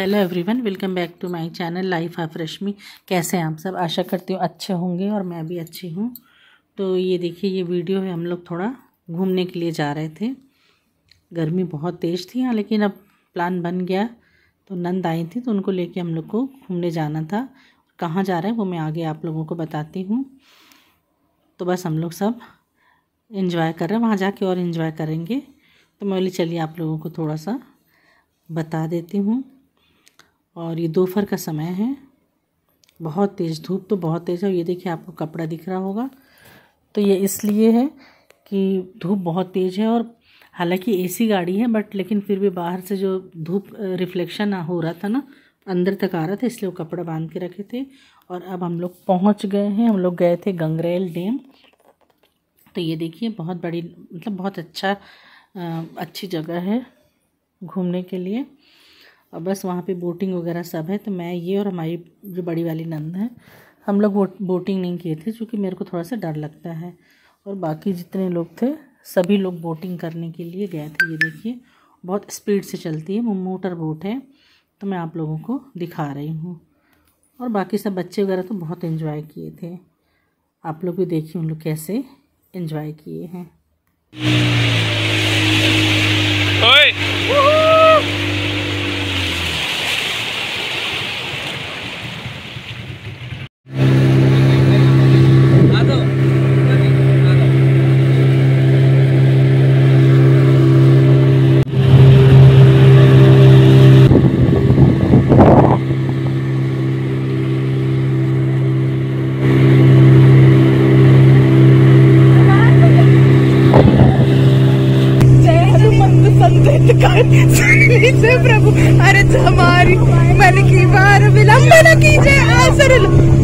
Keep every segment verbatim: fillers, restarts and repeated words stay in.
Hello everyone, welcome back to my channel life of Rashmi. कैसे हैं आप सब? आशा करती हूँ अच्छे होंगे और मैं भी अच्छी हूँ। तो ये देखिए, ये वीडियो है, हम लोग थोड़ा घूमने के लिए जा रहे थे। गर्मी बहुत तेज़ थी यहाँ, लेकिन अब प्लान बन गया। तो नंद आई थी तो उनको लेके हम लोग को घूमने जाना था। कहाँ जा रहे हैं वो मैं आगे आप लोगों को बताती हूँ। तो बस हम लोग सब इन्जॉय कर रहे हैं, वहाँ जाके और इन्जॉय करेंगे। तो मैं बोली चलिए आप लोगों को थोड़ा सा बता देती हूँ। और ये दोपहर का समय है, बहुत तेज़ धूप तो बहुत तेज़ है। ये देखिए आपको कपड़ा दिख रहा होगा, तो ये इसलिए है कि धूप बहुत तेज़ है। और हालांकि एसी गाड़ी है, बट लेकिन फिर भी बाहर से जो धूप रिफ्लेक्शन हो रहा था ना, अंदर तक आ रहा था, इसलिए वो कपड़ा बांध के रखे थे। और अब हम लोग पहुंच गए हैं। हम लोग गए थे गंगरेल डैम। तो ये देखिए बहुत बड़ी, मतलब बहुत अच्छा अच्छी जगह है घूमने के लिए। और बस वहाँ पे बोटिंग वगैरह सब है। तो मैं ये और हमारी जो बड़ी वाली नंद है, हम लोग वो बोटिंग नहीं किए थे क्योंकि मेरे को थोड़ा सा डर लगता है। और बाकी जितने लोग थे सभी लोग बोटिंग करने के लिए गए थे। ये देखिए बहुत स्पीड से चलती है, वो मोटर बोट है। तो मैं आप लोगों को दिखा रही हूँ। और बाकी सब बच्चे वगैरह तो बहुत एंजॉय किए थे। आप लोग भी देखिए उन लोग कैसे एंजॉय किए हैं। से प्रभु अरे हमारी मन की बार विलंब न कीजिए आसर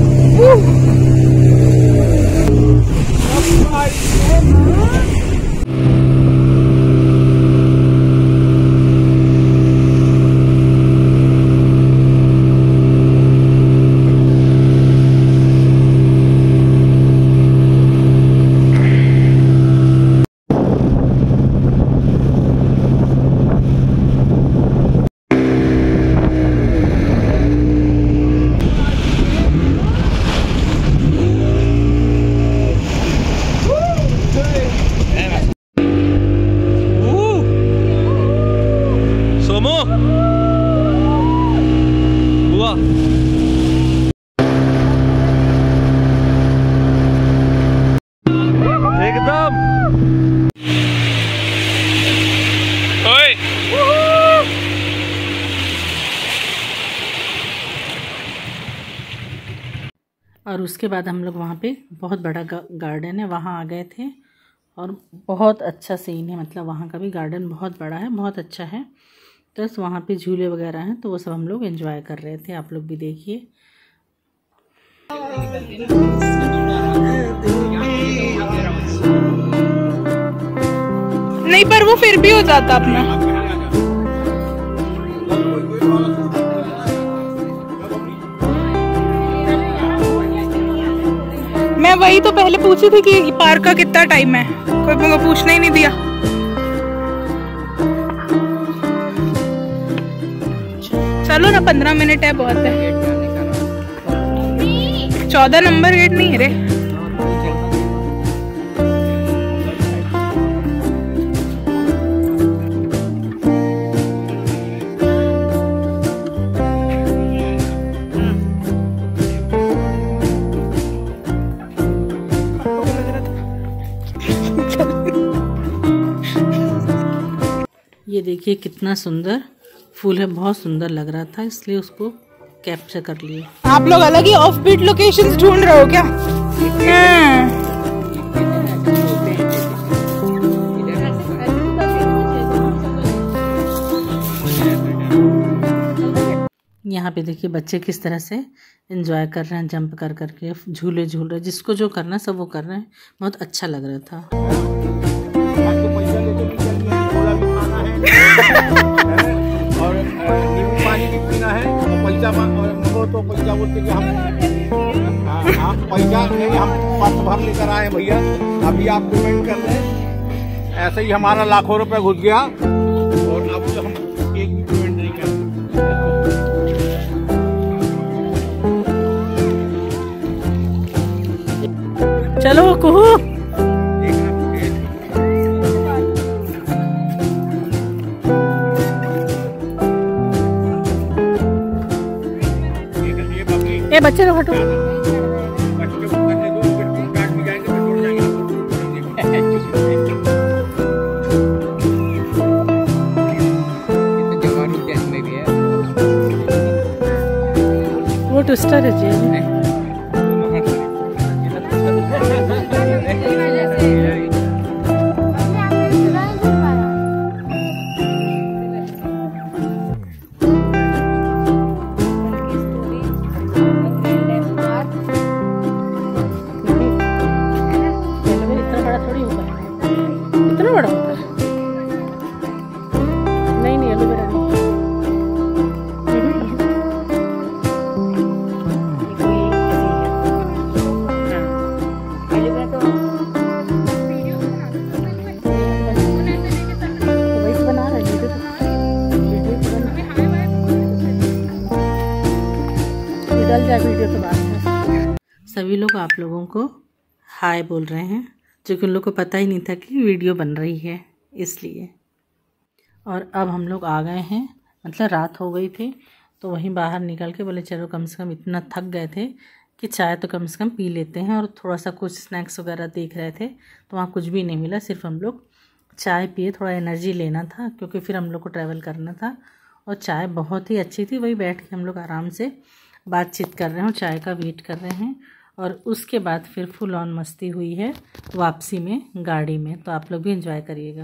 एकदम और उसके बाद हम लोग वहाँ पे बहुत बड़ा गार्डन है, वहाँ आ गए थे। और बहुत अच्छा सीन है, मतलब वहाँ का भी गार्डन बहुत बड़ा है, बहुत अच्छा है। तो बस वहाँ पे झूले वगैरह हैं, तो वो सब हम लोग एंजॉय कर रहे थे। आप लोग भी देखिए। नहीं, पर वो फिर भी हो जाता अपना। मैं वही तो पहले पूछी थी कि पार्क का कितना टाइम है, कोई मुझे पूछना ही नहीं दिया। चलो ना, पंद्रह मिनट है, बहुत है। चौदह नंबर गेट नहीं है रे। ये देखिए कितना सुंदर फूल है, बहुत सुंदर लग रहा था, इसलिए उसको कैप्चर कर लिए। आप लोग अलग ही ऑफ बीट लोकेशंस ढूंढ रहे हो क्या? यहाँ पे देखिए बच्चे किस तरह से एंजॉय कर रहे हैं, जंप कर करके झूले झूल रहे हैं। जिसको जो करना सब वो कर रहे हैं, बहुत अच्छा लग रहा था। और नींबू पानी भी पीना है, और पैसा मांगो तो पैसा बोलते कि हम हम पैसा नहीं, हम पर्स भर लेकर आए भैया, अभी आप पेमेंट कर दें। ऐसे ही हमारा लाखों रुपए घुस गया और अब हम एक भी पेमेंट नहीं कर चलो कुहू। ए बच्चे लोग हटो। वो ट्विस्टर है जी। इतना बड़ा होता है? नहीं नहीं एलोवेरा नहीं। डल जाए वीडियो तो बात है। सभी लोग आप लोगों को हाय बोल रहे हैं, जो कि उन लोग को पता ही नहीं था कि वीडियो बन रही है, इसलिए। और अब हम लोग आ गए हैं, मतलब रात हो गई थी, तो वहीं बाहर निकल के बोले चलो कम से कम इतना थक गए थे कि चाय तो कम से कम पी लेते हैं। और थोड़ा सा कुछ स्नैक्स वगैरह देख रहे थे, तो वहाँ कुछ भी नहीं मिला, सिर्फ हम लोग चाय पिए, थोड़ा एनर्जी लेना था क्योंकि फिर हम लोग को ट्रैवल करना था। और चाय बहुत ही अच्छी थी, वही बैठ के हम लोग आराम से बातचीत कर रहे हैं, चाय का वेट कर रहे हैं। और उसके बाद फिर फुल ऑन मस्ती हुई है वापसी में गाड़ी में, तो आप लोग भी एंजॉय करिएगा।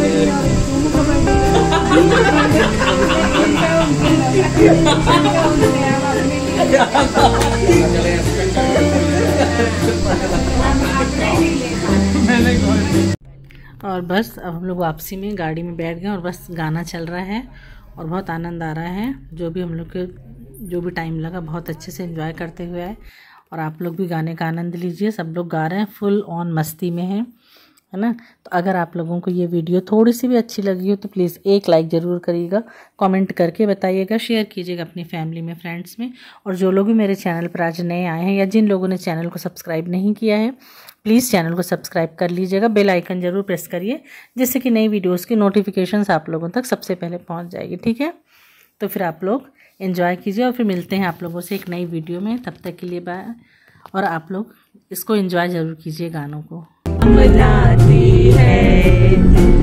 और बस अब हम लोग वापसी में गाड़ी में बैठ गए और बस गाना चल रहा है और बहुत आनंद आ रहा है। जो भी हम लोग के जो भी टाइम लगा बहुत अच्छे से एंजॉय करते हुए आए। और आप लोग भी गाने का आनंद लीजिए, सब लोग गा रहे हैं, फुल ऑन मस्ती में हैं, है ना। तो अगर आप लोगों को ये वीडियो थोड़ी सी भी अच्छी लगी हो तो प्लीज़ एक लाइक ज़रूर करिएगा, कमेंट करके बताइएगा, शेयर कीजिएगा अपनी फैमिली में, फ्रेंड्स में। और जो लोग भी मेरे चैनल पर आज नए आए हैं या जिन लोगों ने चैनल को सब्सक्राइब नहीं किया है, प्लीज़ चैनल को सब्सक्राइब कर लीजिएगा, बेल आइकन ज़रूर प्रेस करिए, जिससे कि नई वीडियोज़ की नोटिफिकेशंस आप लोगों तक सबसे पहले पहुँच जाएगी, ठीक है। तो फिर आप लोग एंजॉय कीजिए और फिर मिलते हैं आप लोगों से एक नई वीडियो में। तब तक के लिए बाय। और आप लोग इसको एंजॉय ज़रूर कीजिए गानों को। है